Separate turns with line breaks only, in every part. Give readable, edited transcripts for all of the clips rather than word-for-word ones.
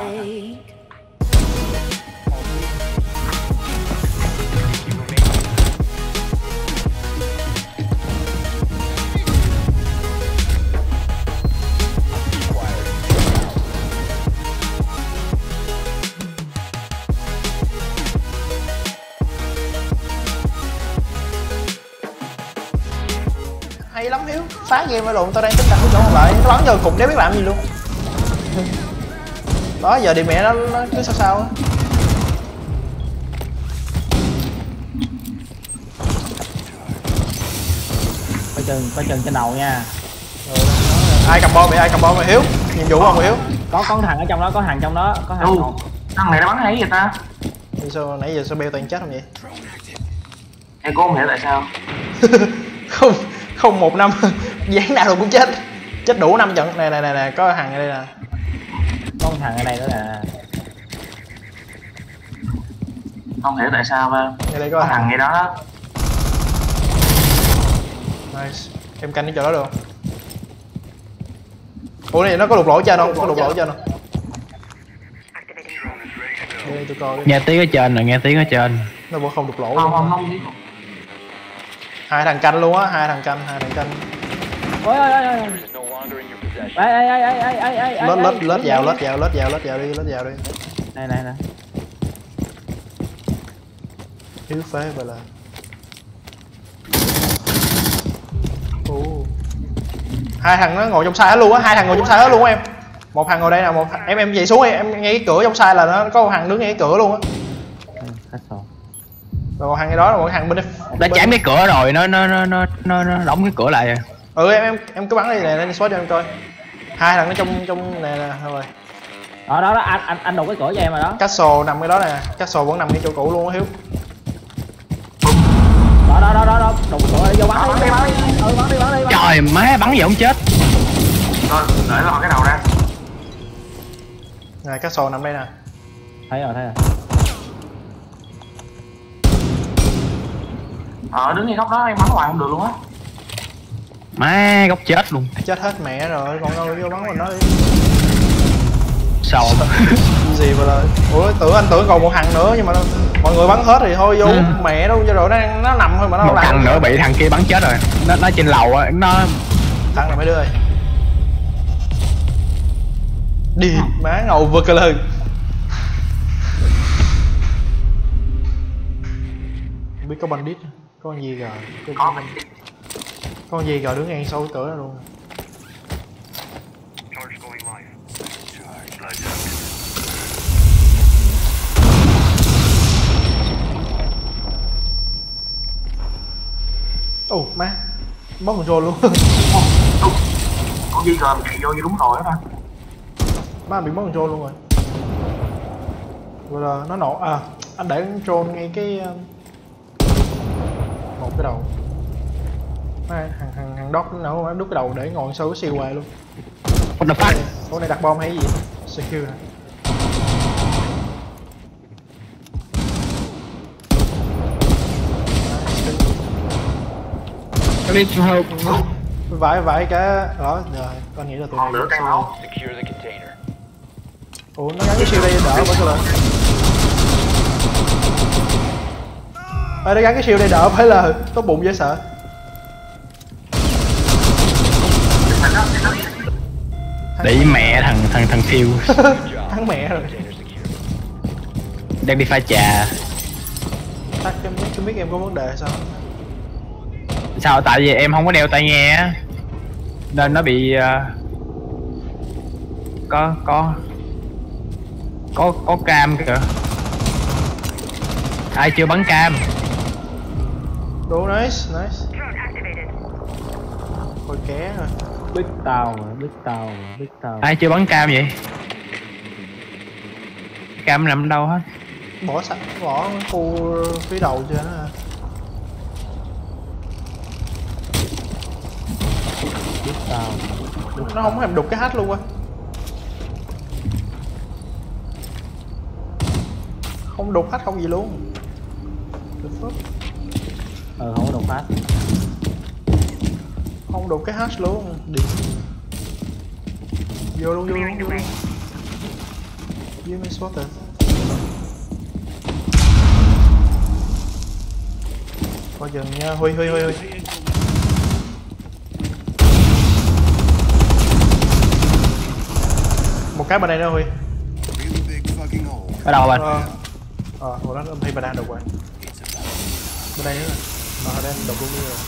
Hay lắm Hiếu, phá game lộn tao đang tính đặt cái chỗ còn lại, nó bắn vô cục đéo biết làm gì luôn. Đó giờ đi mẹ nó cứ sao sao á.
Coi chừng trên đầu nha.
Ai cầm bom vậy, ai cầm bom vậy Hiếu? Nhiệm vụ không Hiếu?
Có thằng ở trong đó, có thằng trong đó, có thằng còn.
Thằng này nó bắn hay vậy ta?
Thì sao nãy giờ sao beo toàn chết không vậy?
Em cũng không hiểu tại sao.
không 1 năm dán nào rồi cũng chết đủ 5 trận. Nè có thằng ở đây nè,
có thằng ở đây nữa nè.
Không hiểu tại sao ba.
Ở đây có
thằng ngay đó đó.
Nice. Em canh cái chỗ đó được không? Ủa này nó có lục lỗ trên không? Có lục lỗ trên không? Đây tôi coi.
Nghe tiếng ở trên rồi, nghe tiếng ở trên.
Nó vẫn không lục lỗ.
Không.
Hai thằng canh luôn á, hai thằng canh.
Ôi.
Lết vào đi.
Này.
Hiếu phế vậy là. Hai thằng nó ngồi trong sai hết luôn á, em. Một thằng ngồi đây nè, một em chạy xuống em ngay cái cửa trong sai là nó có một thằng đứng ngay cái cửa luôn á. Rồi một thằng ngay đó là một thằng bên đây.
Nó chém cái cửa rồi, nó đóng cái cửa lại rồi.
Em cứ bắn đi nè, lên spot cho em coi. Hai thằng nó trong nè thôi.
Đó anh đục cái cửa cho em rồi đó.
Castle nằm cái đó nè, Castle vẫn nằm ngay chỗ cũ luôn á Hiếu.
Đó đục cửa đi vô bắn đi. Bắn đi.
Trời má, bắn gì không chết.
Rồi, để lọt cái đầu ra.
Nè, Castle nằm đây nè.
Thấy rồi.
Đứng ngay góc đó em bắn hoài không được luôn á.
Má, góc chết luôn.
Chết hết mẹ rồi, còn đâu vô bắn mình nó đi.
Sao
Gì vậy là? Ủa anh tưởng còn một thằng nữa nhưng mà mọi người bắn hết thì thôi vô mẹ đâu, rồi nó nằm thôi mà nó
một thằng nữa bị thằng kia bắn chết rồi. Nó trên lầu á, nó
thằng này mấy đứa ơi. Đi má ngầu vực lên. Không biết có bandit, có con gì rồi. Con gì rồi đứng ngang sau cái cửa đó luôn. Ồ má, mất control luôn.
Con gì rồi chạy vô như đúng rồi đó.
Má bị mất control luôn rồi. Rồi là nó nổ à, anh để control ngay cái một cái đầu. Thằng Doc nó đút cái đầu để ngồi sau cái siêu hoài luôn.
what the fuck.
Con này đặt bom hay gì? Secure hả? Vãi cái đó rồi, con nghĩ là tụi này
Lửa căng máu.
Ủa nó gắn cái siêu đây đỡ phải là. Nó gắn cái siêu đây đỡ phải là tốt bụng dễ sợ.
Để mẹ thằng phiêu.
Thắng mẹ rồi.
Đang đi pha trà.
Tắt cái mic em có vấn đề sao?
Sao? Tại vì em không có đeo tai nghe á, nên nó bị có cam kìa. Ai chưa bắn cam?
Đồ nice. Hồi ké rồi.
Biết tao.
Ai chưa bắn cam vậy? Cam nằm đâu hết?
Bỏ sẵn, bỏ khu phía đầu chưa đó.
Biết tao.
Nó không thèm đục cái hack luôn á. Không đục hack không gì luôn.
Không có đục hack.
Không đục cái hash luôn. Đi. Vô luôn. You may spot it. Coi chừng nha, Huy. Một cái bên đây nữa Huy.
Ở đâu bạn?
Một đó âm thi bà đang đục rồi. Bên đây nữa rồi. Đang đục luôn đi rồi.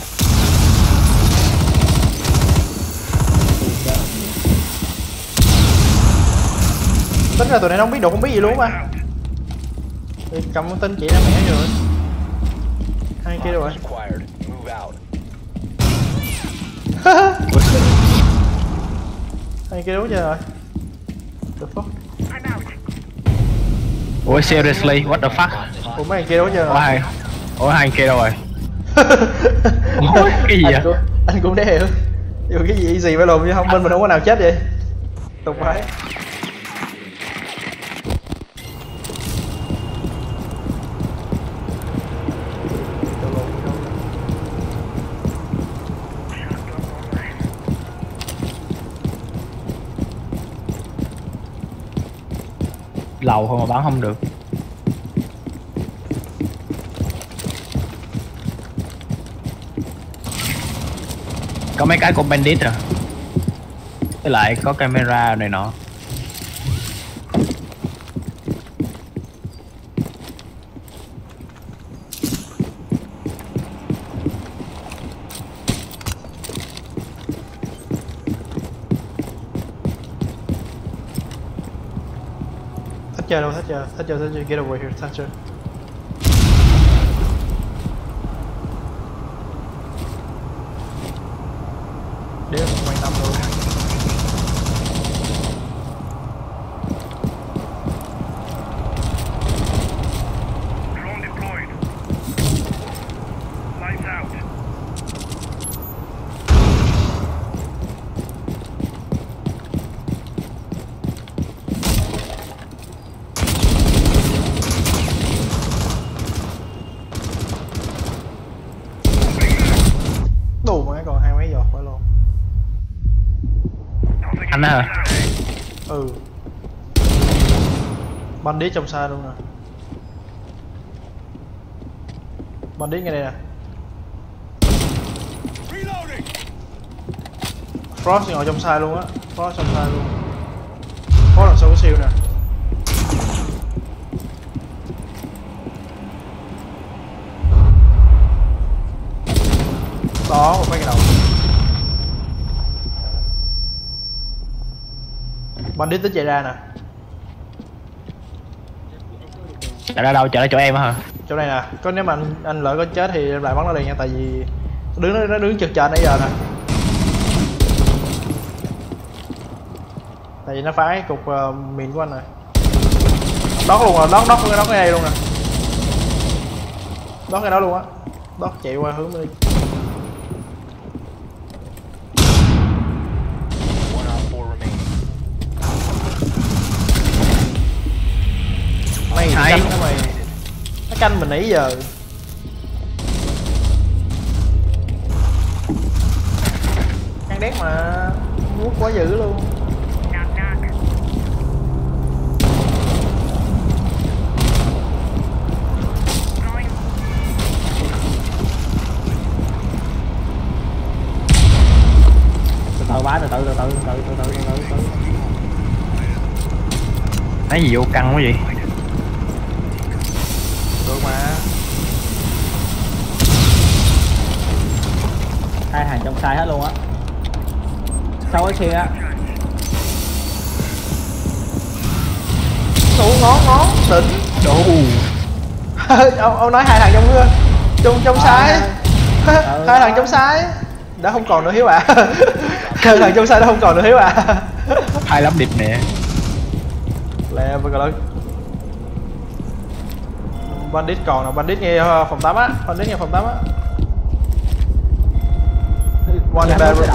Tính ra tụi này nó không biết đục, không biết gì luôn mà. Thì cầm con tin chị ra mẹ rồi. Hai kia rồi. Hai kia đúng chưa rồi? The fuck?
Ủa seriously, what the fuck?
Ủa mấy anh kia đúng chưa rồi?
Ủa hai kia đâu rồi? Cái gì vậy?
Anh cũng để hiểu. Dù cái gì easy phải lùm chứ không, bên mình không có nào chết vậy. Tục phải.
Lầu không mà bắn không được. Có mấy cái của bandit à. Với lại có camera này nọ.
Thatcher đâu, Thatcher, get over here, Thatcher. Đéo không quan tâm luôn.
Drone deployed. Lights out.
Đủ mà còn hai mấy giọt phải luôn.
Anh á hả?
Ừ. Bandit trong xa luôn nè. Bandit ngay đây nè. Frost ngồi trong xa luôn á. Frost trong xa luôn. Frost đằng sau cái siêu nè. Đó, một cái đầu. Bandit tính chạy ra nè.
Chạy ra đâu? Chạy ra chỗ em á hả?
Chỗ này nè, có nếu mà anh lỡ có chết thì em lại bắn nó liền nha, tại vì nó đứng chực trên nãy giờ nè. Tại vì nó phá cái cục mìn của anh này. Đót luôn rồi, đót cái đây luôn nè. Đót cái đó luôn á. Đót chạy qua hướng đi. Mày canh đó mày. Nó canh mình nãy giờ. Căng đét mà nuốt quá dữ luôn.
Từ bá từ từ.
Thấy gì vô căng quá vậy?
Được mà.
Hai hàng trong sai hết luôn á. Sau cái kia á.
Đủ ngón đỉnh.
Đủ.
ông nói hai thằng trong sai. Hai thằng trong sai đã không còn nữa Hiếu ạ. Hai thằng trong sai đã không còn nữa Hiếu ạ.
Hai lắm điệp nè.
Lẹ vừa gọi Bandit còn nè, Bandit nghe phòng 8 á, Bandit nghe phòng 8 á. One in bed.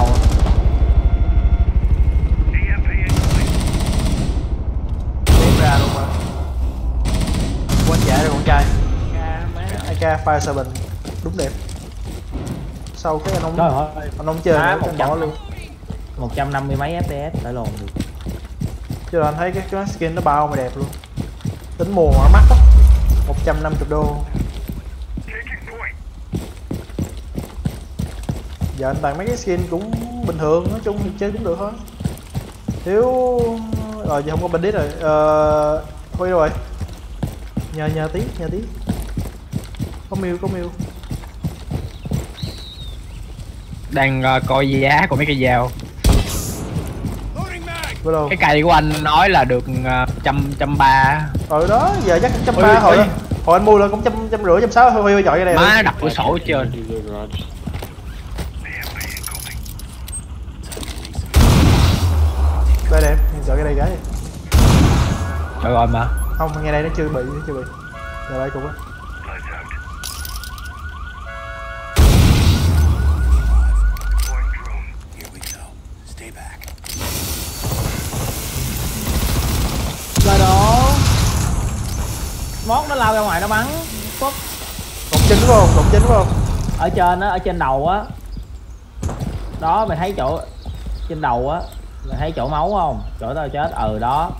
Tiến ra luôn mà. Quên chạy rồi con trai. AK Fire 7 đúng đẹp. Sau cái anh ông chơi nữa,
một
bỏ luôn.
150 mấy FPS đã lồn được.
Chứ là anh thấy cái skin nó bao mà đẹp luôn. Tính mùa mà mắc á, 150 đô.
Taking point.
Giờ anh tặng mấy cái skin cũng bình thường, nói chung thì chơi cũng được thôi. Thiếu rồi giờ không có bandit rồi. Thôi đâu rồi. Nhờ tí. Có miêu.
Đang coi giá của mấy cây dao.
Vô đâu?
Cái cây của anh nói là được 130.
Đó, giờ chắc 130 hồi anh mua là cũng 150, 160 thôi chọn cái này.
Má đập cửa sổ hết trơn.
Đây đẹp, chọn cái này cái.
Trời ơi mà.
Không, nghe đây nó chưa bị. Rồi đây cũng á.
Lights out. Deploying drone.
Here we go. Stay back.
Rồi đó. Mốt nó lao ra ngoài nó bắn. Phúc.
Cổng chính đúng không?
Ở trên á, ở trên đầu á. Đó mày thấy chỗ trên đầu á, mày thấy chỗ máu không? Chỗ tao chết đó.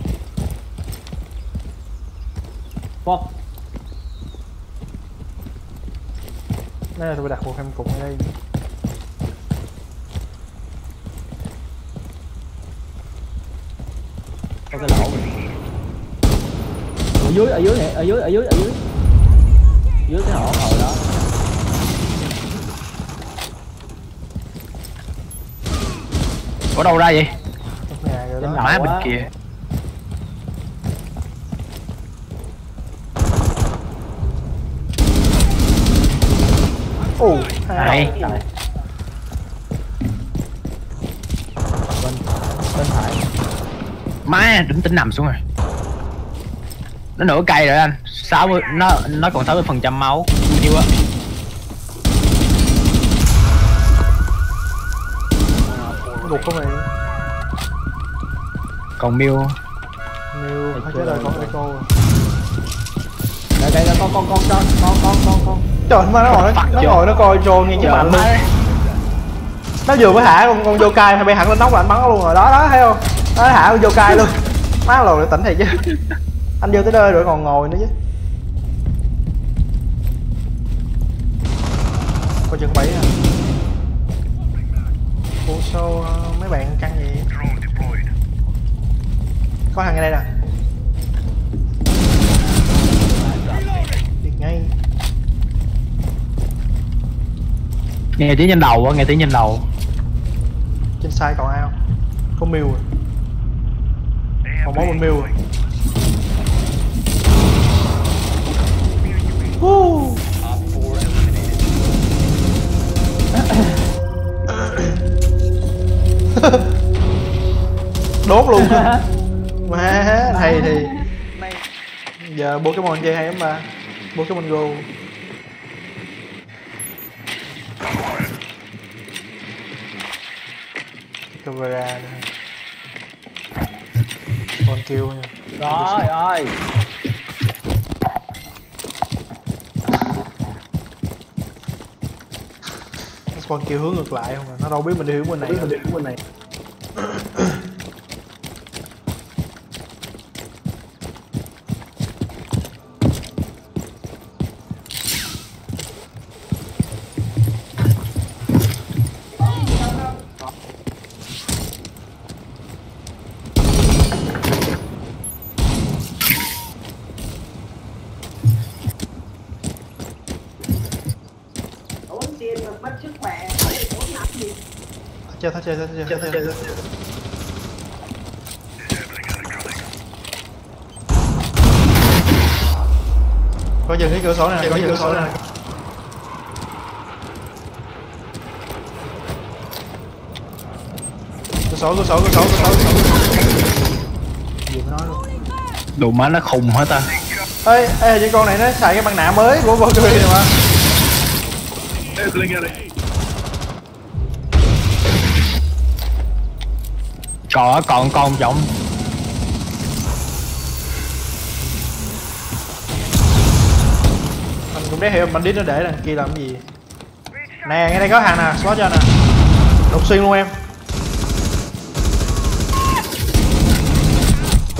Phúc.
Đây là tôi đặt một em cục ở đây.
Có cái lỗ ở dưới cái hổ hồi đó.
Ở đâu ra vậy?
Trong nhà rồi đó.
Trên
Má
đầu
bên
á.
kia. Hay.
Bên phải.
Má đừng tính nằm xuống rồi. Nó nửa cây rồi anh. 60 nó còn 60% máu. Nhiêu á.
Gục không mày?
Còn Miêu
Hay chết rồi, con Echo rồi.
Đây con.
Trời mà nó ngồi nó coi drone nghe chứ mạnh luôn. Nó vừa mới hạ con vô cai hay bay hẳn lên nóc là anh bắn nó luôn rồi. Đó thấy không? Nó hạ con vô cai luôn. Má lồ tỉnh thiệt chứ. Anh vô tới nơi rồi còn ngồi nữa chứ. Coi chừng bẫy à. Ủa sao mấy bạn căng gì?
Drone deployed.
Có thằng ở đây nè. Điệt ngay.
nghe tiếng trên đầu á,
Trên side còn ai không? Có Miêu rồi. Còn bóng một Miêu rồi. Đốt luôn. Má thầy thì giờ Pokemon chơi hay lắm mà. Pokemon Go. Camera nữa. Con kêu nha.
Rồi ơi.
Con kêu hướng ngược lại không à. Nó đâu biết mình đi hướng bên này. Chơi.
Disabling other coming.
Có dừng cái cửa sổ này, Cửa sổ. Gì mà nói luôn.
đồ má nó khùng hết ta.
Ê, những con này nó xài cái băng nạ mới của Valkyrie này mà.
Disabling other.
Còn con trọng.
Mình cũng để hiểu bandit nó để đằng kia làm cái gì. Nè, ngay đây có hàng nè, spot cho nè. Đột xuyên luôn em.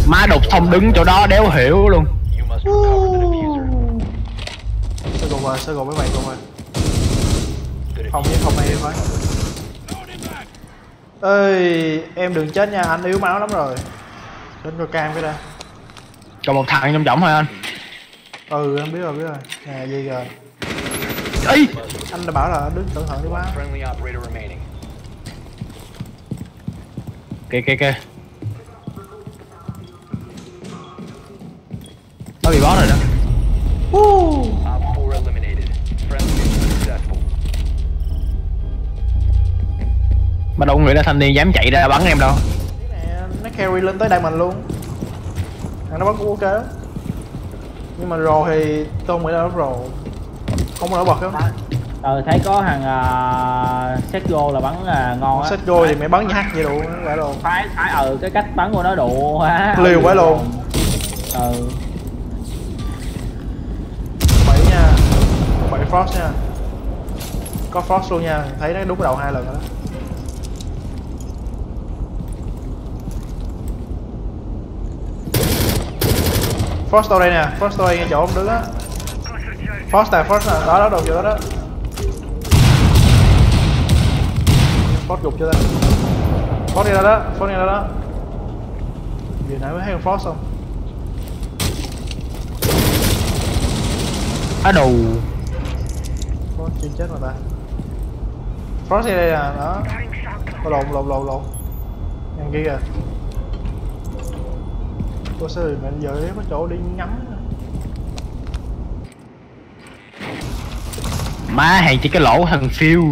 Má đục thông đứng chỗ đó đéo hiểu luôn.
You must recover the diffuser.
Sơ gồ với mày cùng rồi.
The
Không chứ không hay phải. Ơi em đừng chết nha, anh yếu máu lắm rồi. Đến coi cam cái đây.
Còn một thằng trong trọng thôi anh.
Ừ em biết rồi nè gì rồi.
Ý
Anh đã bảo là đứng cẩn thận đi má.
friendly operator remaining.
kìa. Nó bị boss rồi đó.
Op 4 eliminated. Friendly mission successful.
Mà đâu nghĩ là thanh niên dám chạy ra bắn em đâu.
Nè, nó carry lên tới đây mình luôn. Thằng nó bắn cũng ok lắm. Nhưng mà rồ thì tôi không nghĩ là nó rồ. Không có nổi bật không?
Thấy có thằng Setgo là bắn ngon á.
Setgo thì mẹ bắn như hắc vậy đủ vậy luôn.
Phải cái cách bắn của nó đủ quá.
Liều quá luôn. 7 nha. 7 Frost nha. Có Frost luôn nha, thấy nó đúng đầu 2 lần rồi đó. Frost đâu đây nè, Frost đâu đây ngay chỗ ông đứng á. Frost nè, đó đồ chỗ đó. Frost gục cho ta. Frost đi ra đó. Vừa nãy mới thấy con Frost không?
Á đồ.
Frost chưa chết mà ta. Frost đi đây nè, đó. Lộn. Thằng kia kìa. Ủa sao mẹ giờ có chỗ đi ngắm.
Má hàng chỉ cái lỗ thằng Fuse.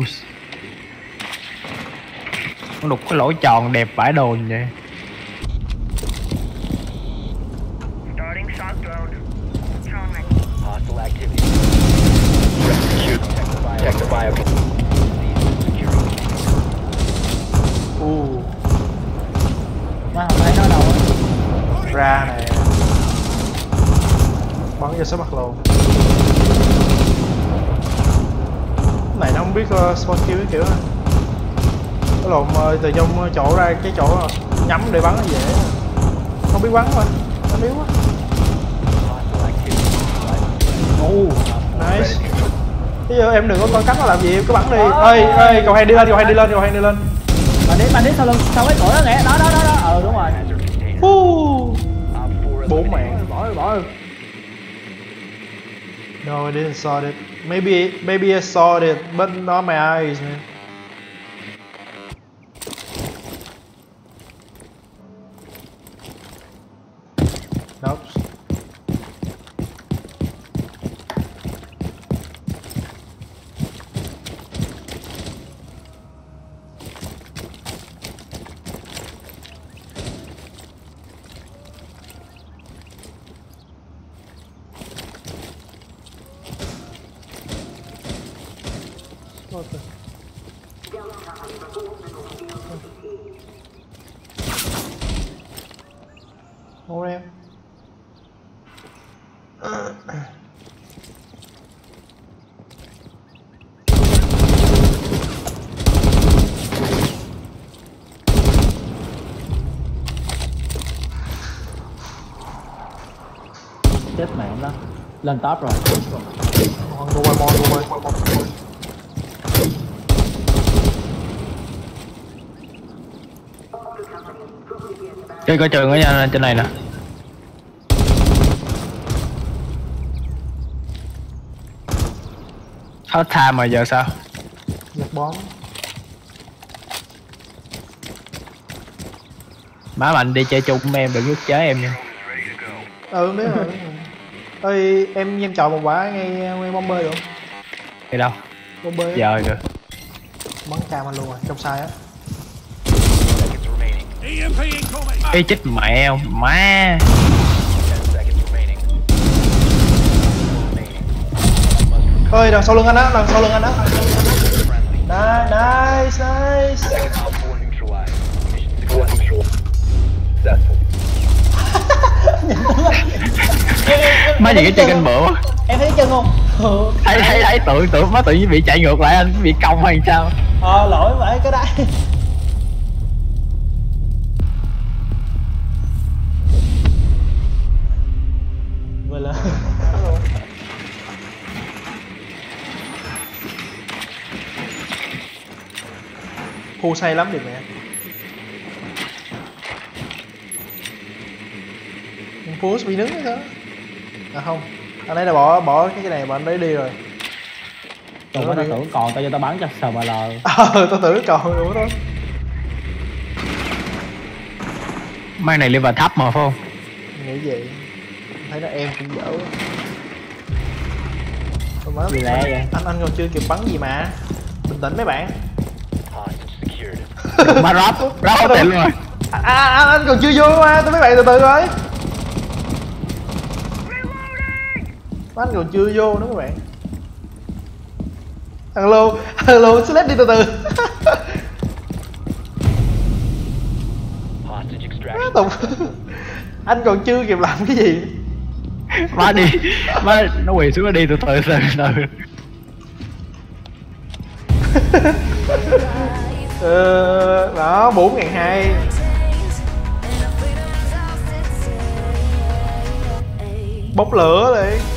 Nó đục cái lỗ tròn đẹp vãi đồn vậy.
Starting shock drone. Charming.
Hostile activity. Check the bio.
Má không thấy nó đâu á.
Ra nè. Bắn vô số mặt luôn. Cái này nó không biết spawn kill cái kiểu này. Cái lộn từ trong chỗ ra cái chỗ nhắm để bắn nó dễ. Không biết bắn mà. Nó yếu quá. Nice. Bây giờ em đừng có coi cắt nó làm gì, em cứ bắn đi. Ê, cầu hàng đi lên.
Bạn đến sau cái cửa đó nghe. Đó. Đúng rồi.
Bố mẹ. Bỏ rồi. No, I didn't saw it. Maybe I saw it, but not my eyes, man. Nope. What the? Ngồi em.
Chết mẹ nó. Lên top rồi.
Chơi coi trường ở nha, trên này nè. Hết time mà giờ sao?
Giật bom.
Má mạnh đi chơi chung với em, đừng ức chế em nha.
Biết rồi. Ơi em chọn một quả ngay bomber được không?
Đi đâu?
Bomber.
Giờ kìa.
Bắn cam anh luôn rồi, trong sai á.
Seconds remaining.
EMP incoming.
Ê chết mẹ không? Má.
10 seconds remaining.
Ơi đằng sau lưng anh á,
Friendly.
Nice.
Second op 4 neutralized. Mission successful.
Má gì cái chân anh bữa.
Em thấy chân không?
Thấy tưởng má tự nhiên bị chạy ngược lại, anh bị cong hay sao?
Lỗi vậy cái đây. Phu say lắm được nè. Phu bị nướng hay sao? À không, anh ấy đã bỏ cái này mà anh ấy đi rồi.
Tụi tao tưởng còn tao cho tao bắn cho SML.
Tao tưởng còn đúng đó.
Mang này level thấp mà phải không?
Nghĩ vậy. Thấy nó em cũng dở. Má,
Gì lẹ vậy?
anh còn chưa kịp bắn gì mà. Bình tĩnh mấy bạn.
Hostage secured.
Mà rót tiền luôn rồi.
Anh còn chưa vô mà, mấy bạn từ từ rồi. Anh còn chưa vô nữa các bạn. Hello, select đi từ từ.
Hostage extraction.
Tùng, anh còn chưa kịp làm cái gì.
Má đi, má nó quỳ xuống nó đi từ từ.
Đó 4.200. Bốc lửa đi.